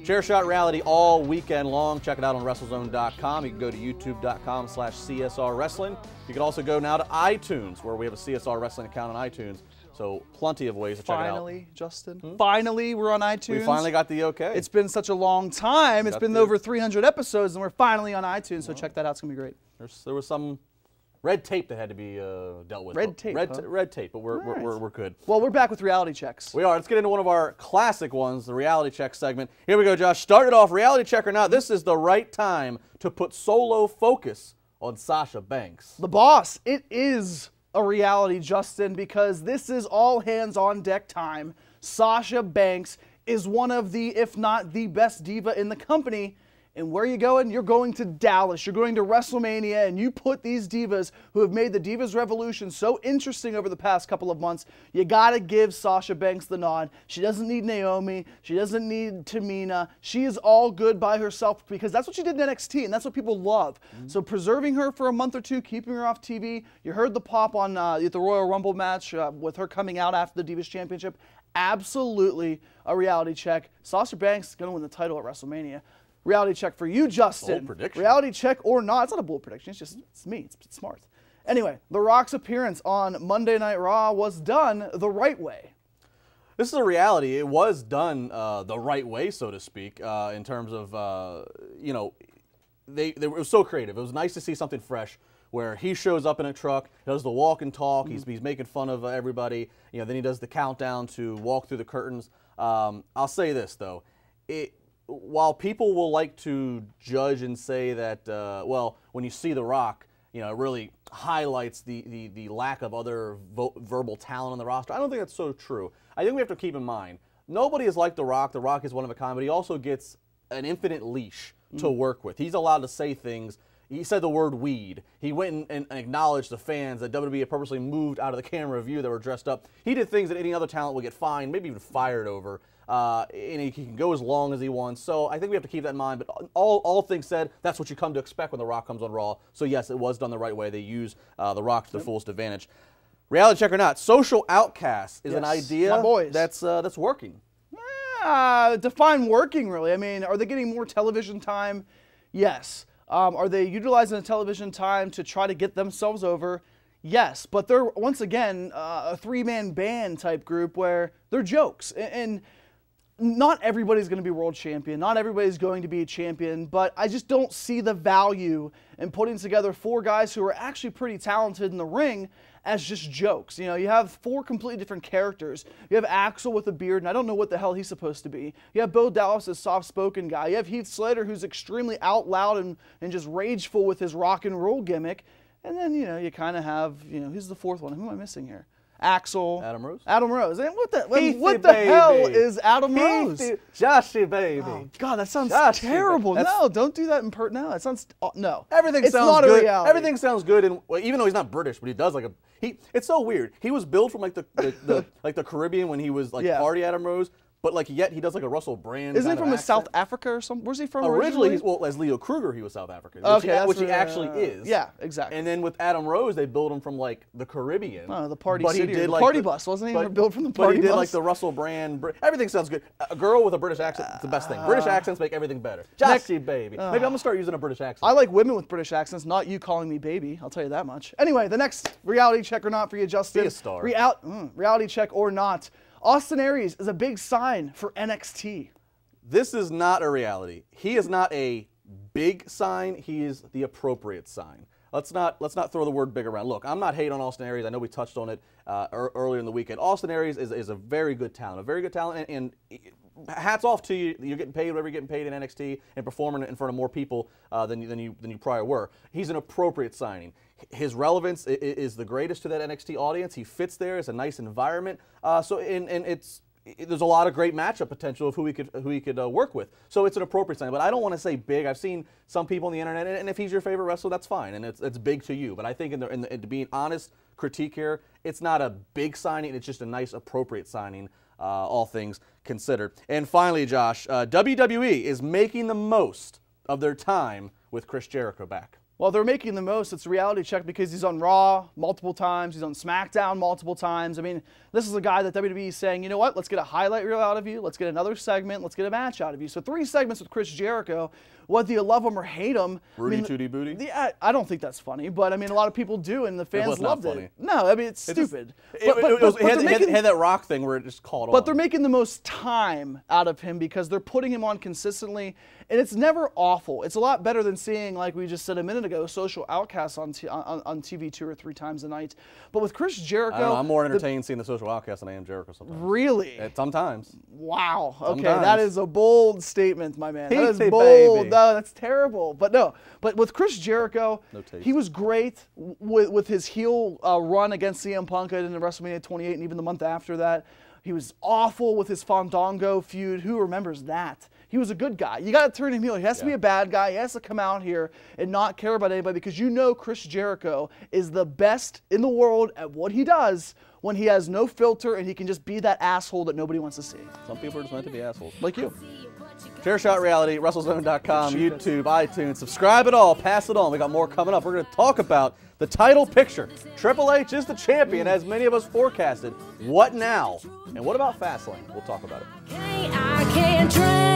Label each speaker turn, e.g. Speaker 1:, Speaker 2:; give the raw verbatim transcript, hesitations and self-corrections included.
Speaker 1: Chair Shot Reality all weekend long. Check it out on WrestleZone dot com. You can go to YouTube dot com slash C S R Wrestling. You can also go now to iTunes, where we have a C S R Wrestling account on iTunes. So plenty of ways to check it out.
Speaker 2: Finally, Justin. Hmm? Finally, we're on iTunes.
Speaker 1: We finally got the okay.
Speaker 2: It's been such a long time. It's been over three hundred episodes, and we're finally on iTunes. So well, check that out. It's going to be great.
Speaker 1: There's, there was some red tape that had to be uh, dealt with.
Speaker 2: Red tape,
Speaker 1: Red,
Speaker 2: huh?
Speaker 1: red tape, but we're,
Speaker 2: right.
Speaker 1: we're, we're, we're good.
Speaker 2: Well, we're back with reality checks.
Speaker 1: We are. Let's get into one of our classic ones, the reality check segment. Here we go, Josh. Started off reality check or not. This is the right time to put solo focus on Sasha Banks.
Speaker 2: The boss. It is a reality, Justin, because this is all hands on deck time. Sasha Banks is one of the, if not the best diva in the company. And where are you going? You're going to Dallas. You're going to WrestleMania, and you put these divas who have made the Divas Revolution so interesting over the past couple of months. You got to give Sasha Banks the nod. She doesn't need Naomi. She doesn't need Tamina. She is all good by herself because that's what she did in N X T, and that's what people love. Mm-hmm. So preserving her for a month or two, keeping her off T V. You heard the pop on uh, the Royal Rumble match uh, with her coming out after the Divas Championship. Absolutely a reality check. Sasha Banks is going to win the title at WrestleMania. Reality check for you, Justin.
Speaker 1: Bold prediction.
Speaker 2: Reality check or not. It's not a bold prediction. It's just, it's me. It's, it's smart. Anyway, The Rock's appearance on Monday Night Raw was done the right way.
Speaker 1: This is a reality. It was done uh, the right way, so to speak, uh, in terms of, uh, you know, they, they, it was so creative. It was nice to see something fresh where he shows up in a truck, does the walk and talk, mm-hmm. he's, he's making fun of everybody, you know, then he does the countdown to walk through the curtains. Um, I'll say this, though. It, While people will like to judge and say that, uh, well, when you see The Rock, you know, it really highlights the, the, the lack of other vo verbal talent on the roster, I don't think that's so true. I think we have to keep in mind, nobody is like The Rock. The Rock is one of a kind, but he also gets an infinite leash mm. to work with. He's allowed to say things. He said the word weed. He went and, and acknowledged the fans that W W E had purposely moved out of the camera view that were dressed up. He did things that any other talent would get fined, maybe even fired over. Uh, and he can go as long as he wants. So I think we have to keep that in mind. But all, all things said, that's what you come to expect when The Rock comes on Raw. So yes, it was done the right way. They use uh, The Rock to the yep. fullest advantage. Reality check or not, social outcast is yes. an idea
Speaker 2: My boys.
Speaker 1: that's uh, that's working.
Speaker 2: Uh, define working, really. I mean, are they getting more television time? Yes. Um, are they utilizing the television time to try to get themselves over? Yes, but they're, once again, uh, a three-man band type group where they're jokes. And, and not everybody's going to be world champion. Not everybody's going to be a champion, but I just don't see the value in putting together four guys who are actually pretty talented in the ring as just jokes. You know, you have four completely different characters. You have Axel with a beard, and I don't know what the hell he's supposed to be. You have Bo Dallas, a soft-spoken guy. You have Heath Slater, who's extremely out loud and, and just rageful with his rock and roll gimmick. And then, you know, you kind of have, you know, who's the fourth one? Who am I missing here? Axel.
Speaker 1: Adam Rose.
Speaker 2: Adam Rose. And what the,
Speaker 1: Heathy
Speaker 2: what the
Speaker 1: baby.
Speaker 2: hell is Adam Rose?
Speaker 1: Heathy, Joshy baby.
Speaker 2: Oh, God, that sounds
Speaker 1: Joshy
Speaker 2: terrible. No, don't do that in per. No, that sounds, uh, no.
Speaker 1: Everything
Speaker 2: it's
Speaker 1: sounds
Speaker 2: not
Speaker 1: good.
Speaker 2: A reality.
Speaker 1: Everything sounds good, and well, even though he's not British, but he does like a, he, it's so weird. He was billed from like the, the, the like the Caribbean when he was like
Speaker 2: yeah.
Speaker 1: Party Adam Rose. But like yet he does like a Russell Brand.
Speaker 2: Isn't he
Speaker 1: kind
Speaker 2: from
Speaker 1: of
Speaker 2: South Africa or something? Where's he from
Speaker 1: originally?
Speaker 2: Originally,
Speaker 1: He's, well, as Leo Kruger, he was South African, which,
Speaker 2: okay,
Speaker 1: he, which he
Speaker 2: uh,
Speaker 1: actually is.
Speaker 2: Yeah, exactly.
Speaker 1: And then with Adam Rose, they built him from like the Caribbean.
Speaker 2: Oh, the Party
Speaker 1: but
Speaker 2: City,
Speaker 1: he did
Speaker 2: the
Speaker 1: like
Speaker 2: Party
Speaker 1: the,
Speaker 2: Bus, wasn't he?
Speaker 1: But,
Speaker 2: built from the
Speaker 1: but
Speaker 2: Party
Speaker 1: he did
Speaker 2: Bus.
Speaker 1: like the Russell Brand. Everything sounds good. A girl with a British accent, it's the best thing. British accents make everything better. Joshy baby.
Speaker 2: Uh,
Speaker 1: Maybe I'm gonna start using a British accent.
Speaker 2: I like women with British accents, not you calling me baby. I'll tell you that much. Anyway, the next reality check or not for you, Justin.
Speaker 1: Be a star.
Speaker 2: Real, mm, reality check or not. Austin Aries is a big sign for N X T.
Speaker 1: This is not a reality. He is not a big sign. He is the appropriate sign. Let's not let's not throw the word big around. Look, I'm not hating on Austin Aries. I know we touched on it uh, er, earlier in the weekend. Austin Aries is, is a very good talent, a very good talent, and, and hats off to you. You're getting paid whatever you're getting paid in N X T and performing in front of more people uh, than, you, than, you, than you prior were. He's an appropriate signing. His relevance is the greatest to that N X T audience. He fits there. It's a nice environment. Uh, so and, and it's there's a lot of great matchup potential of who he could who he could uh, work with. So it's an appropriate sign. But I don't want to say big. I've seen some people on the internet, and if he's your favorite wrestler, that's fine, and it's it's big to you. But I think in the, in the in being honest critique here, it's not a big signing. It's just a nice, appropriate signing, uh, all things considered. And finally, Josh, uh, W W E is making the most of their time with Chris Jericho back.
Speaker 2: Well, they're making the most. It's a reality check because he's on Raw multiple times. He's on SmackDown multiple times. I mean, this is a guy that W W E is saying, you know what, let's get a highlight reel out of you. Let's get another segment. Let's get a match out of you. So three segments with Chris Jericho. Whether you love him or hate him.
Speaker 1: Rudy
Speaker 2: I mean,
Speaker 1: Tooty Booty?
Speaker 2: Yeah, I don't think that's funny, but I mean, a lot of people do, and the fans
Speaker 1: was not
Speaker 2: loved
Speaker 1: funny.
Speaker 2: it. No, I mean, it's,
Speaker 1: It's just-
Speaker 2: stupid.
Speaker 1: It,
Speaker 2: But- but-
Speaker 1: it was,
Speaker 2: but
Speaker 1: it had,
Speaker 2: they're
Speaker 1: it had-
Speaker 2: making-
Speaker 1: it had that rock thing where it just caught on.
Speaker 2: But they're making the most time out of him because they're putting him on consistently, and it's never awful. It's a lot better than seeing, like we just said a minute ago, Social Outcasts on t on, on T V two or three times a night. But with Chris Jericho,
Speaker 1: I don't know, I'm more
Speaker 2: the-
Speaker 1: entertained seeing the Social Outcast than I am Jericho sometimes.
Speaker 2: really?
Speaker 1: It- sometimes.
Speaker 2: Wow. Okay,
Speaker 1: Sometimes.
Speaker 2: that is a bold statement, my man. That is
Speaker 1: Easy,
Speaker 2: bold.
Speaker 1: baby.
Speaker 2: No, that's terrible. But no, but with Chris Jericho,
Speaker 1: No taste.
Speaker 2: he was great with with his heel uh, run against C M Punk in WrestleMania twenty-eight, and even the month after that. He was awful with his Fandango feud. Who remembers that? He was a good guy. You got to turn him heel. He has to be
Speaker 1: Yeah.
Speaker 2: a bad guy. He has to come out here and not care about anybody because you know Chris Jericho is the best in the world at what he does when he has no filter and he can just be that asshole that nobody wants to see.
Speaker 1: Some people are just meant to be assholes.
Speaker 2: Like you.
Speaker 1: Chairshot Reality, WrestleZone dot com, YouTube, iTunes. Subscribe it all, pass it on. We got more coming up. We're going to talk about the title picture. Triple H is the champion, as many of us forecasted. What now? And what about Fastlane? We'll talk about it.
Speaker 3: I can't dream.